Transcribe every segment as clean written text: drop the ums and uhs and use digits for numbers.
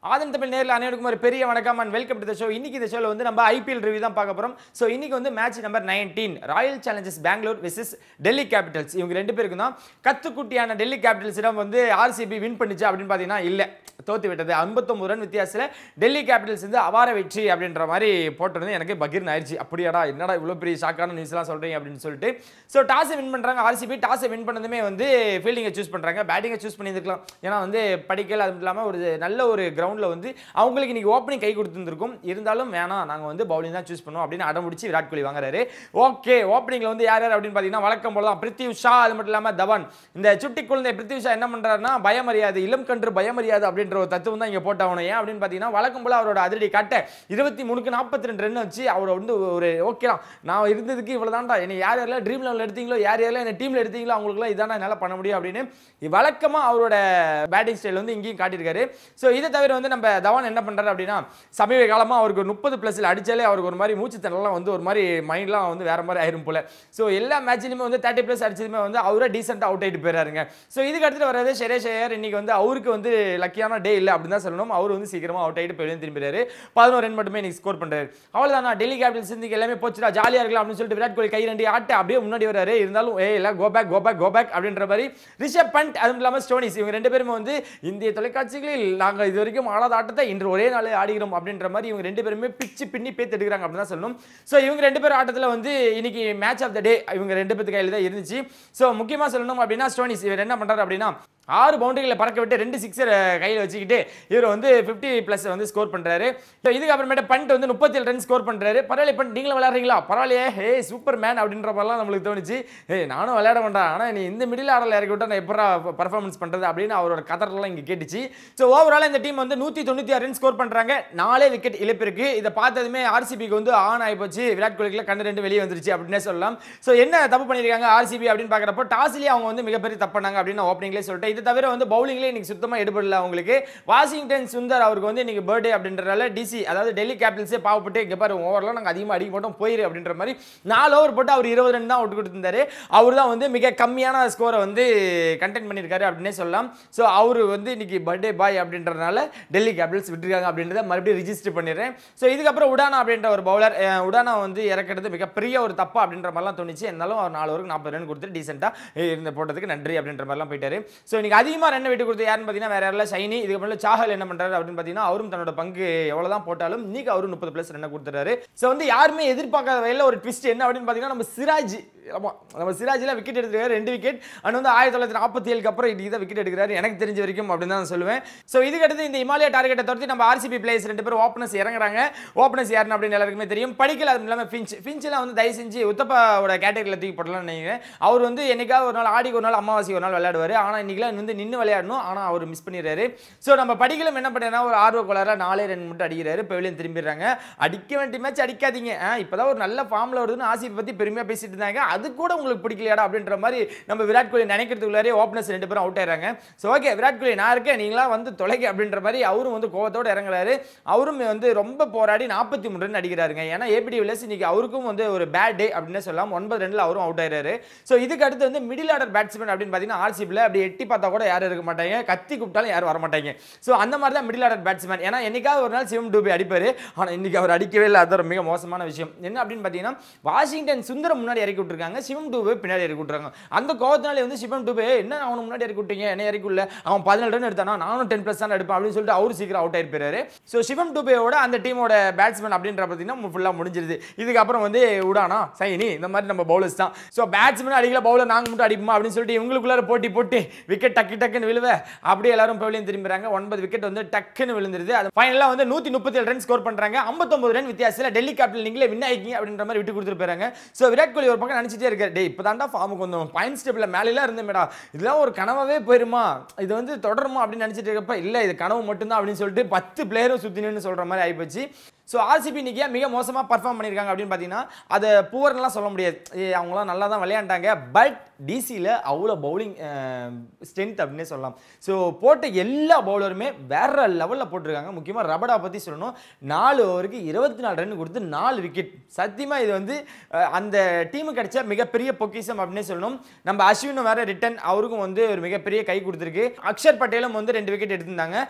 ஆதன் தமிழ் நேரில் அனைவருக்கும் ஒரு பெரிய வணக்கம் and welcome to the show. இன்னைக்கு இந்த ஷோல வந்து நம்ம ஐபிஎல் ரிவ்யூ தான் பார்க்க போறோம். சோ இன்னைக்கு வந்து match number 19 Royal Challengers Bangalore versus Delhi Capitals. இவங்க ரெண்டு பேருக்கு தான் கத்துக்குட்டியான டெல்லி கேபிட்டல்ஸிடம் வந்து ஆர்சிபி வின் பண்ணிச்சு அப்படின்னு பார்த்தீங்கன்னா இல்ல, தோத்து விட்டது. 59 ரன் வித்தியாசத்தில் டெல்லி கேபிட்டல்ஸ் வந்து அபார வெற்றி அப்படின்ற மாதிரி போட்டிருந்து எனக்கு பகிர்ந்து ஆயிடுச்சு. அப்படியாடா என்னடா இவ்வளோ பெரிய ஷாக்கான நியூஸ்லாம் சொல்றீங்க அப்படின்னு சொல்லிட்டு. ஸோ டாஸை வின் பண்றாங்க ஆர்சிபி. டாஸை வின் பண்ணதுமே வந்து ஃபீல்டிங்கை சூஸ் பண்றாங்க, பேட்டிங்கை சூஸ் பண்ணியிருக்கலாம். ஏன்னா வந்து படிக்கல் அது இல்லாமல் ஒரு நல்ல ஒரு கிரவுண்டில் வந்து அவங்களுக்கு இன்னைக்கு ஓப்பனிங் கை கொடுத்துருக்கும். இருந்தாலும் வேணாம், நாங்கள் வந்து பவுலிங் தான் சூஸ் பண்ணுவோம் அப்படின்னு அடம்பிடிச்சு விராட் கோலி வாங்குறாரு. ஓகே, ஓப்பனிங்ல வந்து யார் யார் அப்படின்னு பார்த்தீங்கன்னா வழக்கம் போல தான் பிருத்வி ஷா, அது மட்டும் இல்லாமல் தவான். இந்த சுட்டி குழந்தை பிருத்வி ஷா என்ன பண்றாருன்னா பயமரியாது, இளம் கன்று பயமரியாது அப்படின்ற ஒரு தத்துவம் தான் இங்கே போட்டாகணும். ஏன் அப்படின்னு பார்த்தீங்கன்னா வழக்கம் போல அவரோட அதிரடி காட்ட 23க்கு 42 ரன் வச்சு அவரை வந்து ஒரு ஓகேலாம் நான் இருந்ததுக்கு இவ்வளோ தான்டா, என்னை யார் யாரெல்லாம் ட்ரீம் லெவலில் எடுத்தீங்களோ யார் யாரெல்லாம் என்ன டீமில் எடுத்தீங்களோ அவங்களுக்குலாம் இதான என்னால் பண்ண முடியும் அப்படின்னு வழக்கமாக அவரோட பேட்டிங் ஸ்டைல் வந்து இங்கேயும் காட்டியிருக்காரு. ஸோ இதை தவிர வந்து நம்ம தவான் என்ன பண்றாரு அப்படின்னா சமீப காலமாக அவருக்கு 30+ அடிச்சாலே அவருக்கு ஒரு மாதிரி மூச்சு திணறலாம் வந்து ஒரு மாதிரி மைண்ட்லாம் வந்து வேற மாதிரி ஆயிரும் போல. ஸோ எல்லா மேட்ச்லையுமே வந்து 30+ அடிச்சதுமே வந்து அவரே டீசெண்டாக அவுட் ஆகிட்டு போயிறாருங்க. ஸோ இதுக்கு அடுத்து வர்றது ஷெரேஷ் ஐயர். இன்னைக்கு வந்து அவருக்கு வந்து லக்கியான டே இல்லை அப்படின்னு தான் சொல்லணும். அவர் வந்து சீக்கிரமா அவுட் ஆகிட்டு போய் திரும்பிறாரு. 11 ரன் மட்டுமே இன்னைக்கு ஸ்கோர் பண்றாரு. அவ்வளோதான், டெல்லி கேபிட்டல்ஸ் இன்னைக்கு எல்லாமே போச்சுடா ஜாலியாக இருக்கலாம் அப்படின்னு சொல்லிட்டு விராட் கோலி கை ரெண்டு ஆட்ட அப்படியே முன்னாடி வராரு. இருந்தாலும் எல்லாம் go back go back go back அப்படின்ற மாதிரி ரிஷப் பண்ட் அதுவும் இல்லாமல் ஸ்டோனிஸ் இவங்க ரெண்டு பேருமே வந்து இந்திய தொலைக்காட்சிகளில் நாங்கள் இது வரைக்கும் ஆடாத ஆட்டத்தை இன்று ஒரே நாளே ஆடுகிறோம் அப்படின்ற மாதிரி இவங்க ரெண்டு பேருமே பிச்சு பின்னி பேத்து எடுக்கிறாங்க அப்படின்னு தான் சொல்லணும். ஸோ இவங்க ரெண்டு பேரும் ஆட்டத்தில் வந்து இன்னைக்கு மேட்ச் ஆஃப் த டே இவங்க ரெண்டு பேருக்கு கையில் தான் இருந்துச்சு. ஸோ முக்கியமாக சொல்லணும் அப்படின்னா ஸ்டோனிஸ் இவர் என்ன பண்ணுறாரு அப்படின்னா 6 பவுண்டரிகளை பறக்க விட்டு 2 சிக்ஸர் கையில் வச்சுக்கிட்டு இவர் வந்து 50+ வந்து ஸ்கோர் பண்ணுறாரு. ஸோ இதுக்கு அப்புறமேட்டு பண்ட் வந்து 37 ரன் ஸ்கோர் பண்ணுறாரு. பரவாயில்ல பண்ட், நீங்களும் விளையாடுறீங்களா, பரவாயில்லையே, ஹே சூப்பர் மேன் அப்படின்ற மாதிரிலாம் நம்மளுக்கு தோணுச்சு. நானும் விளையாட வேண்டாம், ஆனால் நீ இந்த மிடில் ஆர்டரில் இறக்கி விட்டா நான் எப்படா பர்ஃபார்மன்ஸ் பண்ணுறது அப்படின்னு அவரோட கதறலாம் இங்கே கேட்டுச்சு. ஸோ ஓவரால் இந்த டீம் வந்து 196 ரன் ஸ்கோர் பண்ணுறாங்க. 4 விக்கெட் இழப்பு இருக்கு. இதை பார்த்ததுமே ஆர்சிபிக்கு வந்து ஆன் ஆகி போச்சு. விராட் கோலிக்கு கண்ணு ரெண்டு வெளியே வந்துருச்சு அப்படின்னே சொல்லலாம். ஸோ என்ன தப்பு பண்ணியிருக்காங்க ஆர்சிபி அப்படின்னு பார்க்குறப்போ டாஸ்லேயே அவங்க வந்து மிகப்பெரிய தப்பு பண்ணாங்க அப்படின்னு ஓப்பனிங்லேயே சொல்லிட்டு. இது தவிர வந்து பவுலிங்லேயே இன்னைக்கு சுத்தமாக எடுபடல அவங்களுக்கு. வாஷிங்டன் சுந்தர் அவருக்கு வந்து இன்னைக்கு பர்த்டே அப்படின்றதால டிசி அதாவது டெல்லி கேபிட்டல்ஸே பாவப்பட்டு இங்கே பாரு ஓவரெலாம் நாங்கள் அதிகமாக அடிக்க மாட்டோம் போயிரு அப்படின்ற மாதிரி 4 ஓவர் போட்டு அவர் 20 ரன் தான் அவுட் கொடுத்துருந்தாரு. அவர் தான் வந்து மிக கம்மியான ஸ்கோரை வந்து கண்டென்ட் பண்ணியிருக்காரு அப்படின்னே சொல்லலாம். ஸோ அவர் வந்து இன்னைக்கு பர்த்டே பாய் அப்படின்றதுனால டெல்லி கேபிட்டல்ஸ் விட்டுருக்காங்க அப்படின்றத மறுபடியும் ரிஜிஸ்டர் பண்ணிடுறேன். ஸோ இதுக்கப்புறம் உடானா அப்படின்ற ஒரு பவுலர் உடானா வந்து இறக்கிறது மிகப்பெரிய ஒரு தப்பு அப்படின்ற மாதிரிலாம் தோணுச்சு. இருந்தாலும் அவர் 4 ஓவருக்கு 40 ரன் கொடுத்துட்டு டீசெண்டாக இருந்த போட்டதுக்கு நன்றி அப்படின்ற மாதிரிலாம் போயிட்டாரு. ஸோ இன்னைக்கு அதிகமாக ரன் விட்டு கொடுத்து யாருன்னு பார்த்தீங்கன்னா வேற யாரெல்லாம் ஷைனி. இதுக்கப்புறம் சாஹல் என்ன பண்றாரு அப்படின்னு பார்த்தீங்கன்னா அவரும் தன்னோட பங்கு எவ்வளவுதான் போட்டாலும் இன்னைக்கு அவரும் 30+ ரன் கொடுத்துறாரு. ஸோ வந்து யாருமே எதிர்பார்க்காத வகையில் ஒரு ட்விஸ்ட் என்ன அப்படின்னு பார்த்தீங்கன்னா நம்ம சிராஜ், நம்ம சிராஜில் விக்கெட் எடுத்துருக்காரு 2 விக்கெட். அண்ட் வந்து 1947க்கு அப்புறம் இன்னைக்கு தான் விக்கெட் எடுக்கிறாரு எனக்கு தெரிஞ்ச வரைக்கும் அப்படின்னு தான் சொல்லுவேன். ஸோ இதுக்கு அடுத்து இந்த இமாலயா டார்கெட்டை தவிர்த்து நம்ம ஆர்சிபி பிளேயர்ஸ் 2 பேரும் ஓப்பனர்ஸ் இறங்குறாங்க. ஓப்பனர்ஸ் யாருன்னு அப்படின்னு எல்லாருக்குமே தெரியும். படிக்கல அது இல்லாமல் ஃபின்ச்லாம் வந்து தயவு செஞ்சு உத்தப்பாவோட கேட்டகரியில் தூக்கி போடலாம்னு நினைக்கிறேன். அவர் வந்து என்னைக்காவது ஒரு நாள் ஆடிக்கு ஒரு நாள் அமாவாசை ஒரு நாள் விளையாடுவார். ஆனால் இன்னைக்குலாம் வந்து நின்று விளையாடணும், ஆனால் அவர் மிஸ் பண்ணிடுறாரு. ஸோ நம்ம படிக்கலும் என்ன பண்ணுறா ஒரு ஆர்வ கோளாறுல 4 ரன் மட்டும் அடிக்கிறாரு. பெவிலியன் திரும்பிடுறாங்க. அடிக்க வேண்டிய மேட்ச் அடிக்காதீங்க, இப்போதான் ஒரு நல்ல ஃபார்மில் வருதுன்னு ஆர்சிபி பற்றி பெருமையாக பேசிட்டு இருந்தாங்க. அது கூட உங்களுக்கு பிடிக்கலையாடா அப்படின்ற மாதிரி நம்ம விராட் கோலி நினைக்கிறதுக்குள்ளாரே ஓப்பனர்ஸ் 2 பேரும் அவுட் ஆயிடுறாங்க. ஸோ ஓகே விராட் கோலி நான் இருக்கேன் நீங்களா வந்து தொலைக்க அப்படின்ற மாதிரி அவரும் வந்து கோவத்தோடு இறங்குறாரு. அவரும் வந்து ரொம்ப போராடி 43 ரன் அடிக்கிறாருங்க. ஏன்னா ஏபிடி வில்லியர்ஸ் இன்னைக்கு அவருக்கும் வந்து ஒரு பேட் டே அப்படின்னு சொல்லலாம். 9 ரன்ல அவரும் அவுட் ஆயிடுறாரு. ஸோ இதுக்கு அடுத்து வந்து மிடில் ஆர்டர் பேட்ஸ்மேன் அப்படின்னு பார்த்தீங்கன்னா ஆர்சிபியில் அப்படி எட்டி பார்த்தா கூட யாரும் இருக்க மாட்டாங்க, கத்தி கூப்பிட்டாலும் யாரும் வர மாட்டாங்க. ஸோ அந்த மாதிரி தான் மிடில் ஆர்டர் பேட்ஸ்மேன். ஏன்னா என்னைக்காவது ஒரு நாள் சிவம் டூபே அடிப்பார், ஆனால் இன்னைக்கு அவர் அடிக்கவே இல்லை. அது மிக மோசமான விஷயம். என்ன அப்படின்னு பார்த்தீங்கன்னா வாஷிங்டன் சுந்தரம் முன்னாடி இறக்கி விட்டுருக்காங்க, சிவம் டூபே பின்னாடி இறக்கி விட்டுறாங்க. அந்த கோவத்தினாலே வந்து சிவம் டூபே என்ன அவனை முன்னாடி இறக்கி விட்டீங்க, என்ன இறக்கி இல்லை, அவன் 14 ரன் எடுத்தானா நானும் 10+ தான் எடுப்பேன் அப்படின்னு சொல்லிட்டு அவரு சீக்கிரம் அவுட் ஆயிருப்பாரு. ஸோ சிவம் டூபேயோட அந்த டீமோட பேட்ஸ்மேன் அப்படின்ற பார்த்தீங்கன்னா ஃபுல்லாக முடிஞ்சிருது. இதுக்கப்புறம் வந்து உடானா சைனி இந்த மாதிரி நம்ம பவுலர்ஸ் தான். ஸோ பேட்ஸ்மேன் அடிக்கல பவுலர் நாங்கள் மட்டும் அடிப்போமா அப்படின்னு சொல்லிட்டு இவங்களுக்குள்ளார போட்டி போட்டு விக்கெட் டக்கு டக்குன்னு விழுவ அப்படியே எல்லாரும் பெவிலியன் திரும்புறாங்க. 9 விக்கெட் வந்து டக்குன்னு விழுந்துருது. அது ஃபைனலாக வந்து 137 ரன் ஸ்கோர் பண்றாங்க. 59 ரன் வித்தியாசத்தில் டெல்லி கேபிட்டல் நீங்களே வின் ஆகிக்கிங்க அப்படின்ற மாதிரி விட்டு கொடுத்துட்டு போறாங்க. ஸோ விராட் கோலி ஒரு பக்கம் நினைச்சிட்டே இருக்காரு, டே இப்போ தாண்டா ஃபார்முக்கு வந்தோம், பாயிண்ட்ஸ் டேபிள் மேலாம் இருந்தேன்டா, இதெல்லாம் ஒரு கனவாவே போயிருமா, இது வந்து தொடருமா அப்படின்னு நினைச்சிட்டு இருக்கப்ப இல்லை இது கனவு மட்டும்தான் அப்படின்னு சொல்லிட்டு 10 பிளேயரும் சுத்தினு சொல்ற மாதிரி ஆயிப்போச்சு. ஸோ ஆர்சிபி இன்னைக்கு மிக மோசமாக பர்ஃபார்ம் பண்ணியிருக்காங்க அப்படின்னு பார்த்தீங்கன்னா அதை புவர்லாம் சொல்ல முடியாது. அவங்களாம் நல்லா தான் விளையாண்டாங்க. பட் டிசியில் அவ்வளோ பவுலிங் ஸ்ட்ரென்த் அப்படின்னே சொல்லலாம். ஸோ போட்ட எல்லா பவுலருமே வேற லெவலில் போட்டிருக்காங்க. முக்கியமாக ரபடா பற்றி சொல்லணும். 4 ஓவருக்கு 24 ரன் கொடுத்து 4 விக்கெட். சத்தியமாக இது வந்து அந்த டீமுக்கு கிடைச்ச மிகப்பெரிய பொக்கிஷம் அப்படின்னே சொல்லணும். நம்ம அஸ்வினும் வேற ரிட்டன் அவருக்கும் வந்து ஒரு மிகப்பெரிய கை கொடுத்துருக்கு. அக்ஷர் பட்டேலும் வந்து 2 விக்கெட் எடுத்திருந்தாங்க.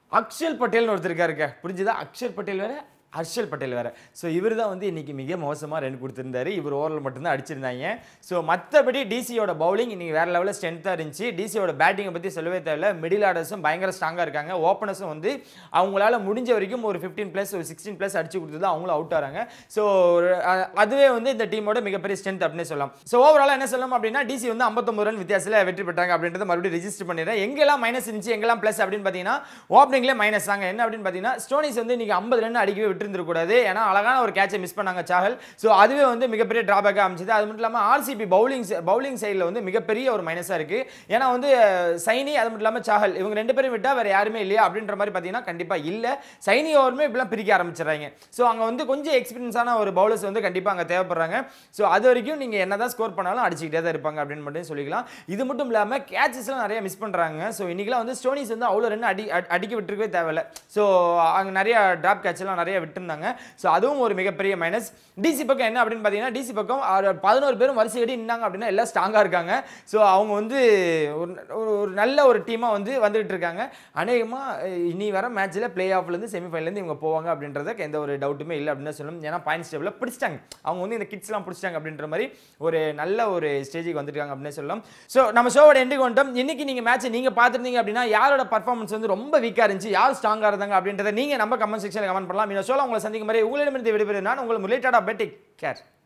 அக்ஷல் பட்டேல்னு ஒருத்தர் இருக்காருங்க, புரிஞ்சுதா? அக்ஷர் பட்டேல் வேற, ஹர்ஷல் பட்டேல் வேற. ஸோ இவர் தான் வந்து இன்னைக்கு மிக மோசமாக ரன் கொடுத்துருந்தாரு. இவர் ஓவரில் மட்டும்தான் அடிச்சிருந்தாங்க. ஸோ மற்றபடி டிசியோட பவுலிங் இன்னைக்கு வேற லெவலில் ஸ்ட்ரென்த்தாக இருந்துச்சு. டிசியோட பேட்டிங்கை பற்றி சொல்லவே தேவையில்ல. மிடில் ஆர்டர்ஸும் பயங்கர ஸ்ட்ராங்காக இருக்காங்க. ஓப்பனர்ஸும் வந்து அவங்களால முடிஞ்ச வரைக்கும் ஒரு 15+ ஒரு 16+ அடிச்சு கொடுத்து அவங்களும் அவுட் ஆகிறாங்க. ஸோ அதுவே வந்து இந்த டீமோட மிகப்பெரிய ஸ்ட்ரென்த் அப்படின்னு சொல்லலாம். ஸோ ஓவராலாக என்ன சொல்லலாம் அப்படின்னா, டிசி வந்து 59 ரன் வித்தியாசத்தில் வெற்றி பெற்றாங்க அப்படின்றத மறுபடியும் ரெஜிஸ்டர் பண்ணிடுறேன். எங்கெல்லாம் மைனஸ் இருந்துச்சு, எங்கெல்லாம் ப்ளஸ் அப்படின்னு பார்த்தீங்கன்னா, ஓப்பனிங்லேயே மைனஸ் தாங்க. என்ன அப்படின்னு பார்த்தீங்கன்னா, ஸ்டோனிஸ் வந்து இன்னைக்கு 50 ரன் அடிக்கவே விட்டுருந்துருக்கூடாது. ஏன்னா அழகான ஒரு கேட்சை மிஸ் பண்ணாங்க சாஹல். ஸோ அதுவே வந்து மிகப்பெரிய டிராபேக்காக அமைச்சது. அது மட்டும் இல்லாமல் ஆர்சிபி பவுலிங் சைடில் வந்து மிகப்பெரிய ஒரு மைனஸாக இருக்குது. ஏன்னா வந்து சைனி அது மட்டும் இல்லாமல் சாஹல் இவங்க 2 பேரும் விட்டால் வேறு யாருமே இல்லையா அப்படின்ற மாதிரி பார்த்தீங்கன்னா கண்டிப்பாக இல்லை. சைனி ஓவருமே இப்படிலாம் பிரிக்க ஆரம்பிச்சிடறாங்க. ஸோ அங்கே வந்து கொஞ்சம் எக்ஸ்பீரியன்ஸான ஒரு பவுலர்ஸ் வந்து கண்டிப்பாக அங்கே தேவைப்படுறாங்க. ஸோ அது வரைக்கும் நீங்கள் என்ன தான் ஸ்கோர் பண்ணாலும் அடிச்சுக்கிட்டே தான் இருப்பாங்க அப்படின்னு மட்டும் சொல்லிக்கலாம். இது மட்டும் இல்லாமல் கேட்சஸ்லாம் நிறைய மிஸ் பண்ணுறாங்க. ஸோ இன்றைக்கெலாம் வந்து ஸ்டோனிஸ் வந்து அவ்வளோ ரன் அடிக்க விட்டுருக்கவே தேவையில்லை. ஸோ அங்கே நிறைய டிராப் கேட்ச்லாம் நிறைய விட்டுருந்தாங்க. ஸோ அதுவும் ஒரு மிகப்பெரிய மைனஸ். டிசி பக்கம் என்ன அப்படின்னு பார்த்தீங்கன்னா, டிசி பக்கம் 11 பேரும் வரிசையடி நின்னாங்க அப்படின்னா எல்லாம் ஸ்ட்ராங்காக இருக்காங்க. ஸோ அவங்க வந்து ஒரு நல்ல ஒரு டீமாக வந்து வந்துகிட்டு இருக்காங்க. அநேகமாக இனி வர மேட்ச்சில் பிளே ஆஃப்லேருந்து செமிஃபைனலேருந்து இவங்க போவாங்க அப்படின்றதுக்கு எந்த ஒரு டவுட்டுமே இல்லை அப்படின்னு சொல்லணும். ஏன்னா பாயிண்ட்ஸ் டேபிளில் பிடிச்சிட்டாங்க. அவங்க வந்து இந்த கிட்ஸ்லாம் பிடிச்சிட்டாங்க அப்படின்ற மாதிரி ஒரு நல்ல ஒரு ஸ்டேஜுக்கு வந்துருக்காங்க அப்படின்னு சொல்லலாம். ஸோ நம்ம ஷோவோட எண்டுக்கு வந்துட்டோம். இன்னைக்கு நீங்கள் மேட்ச் நீங்கள் பார்த்துருந்தீங்க அப்படின்னா யாரோட பர்ஃபார்மன்ஸ் வந்து ரொம்ப வீக்காக இருந்துச்சு, யார் ஸ்ட்ராங்காக இருந்தாங்க அப்படின்றத நீங்கள் நம்ம கமெண்ட் செக்ஷனில் கமெண்ட் பண்ணலாம். இந்த ஷோவில் உங்களை சந்திக்கும் மாதிரி உங்களிடமிருந்து விடைபெறுகிறேன் நான் உங்கள் ரிலேட்டடாக பெட்டிக் கேர்.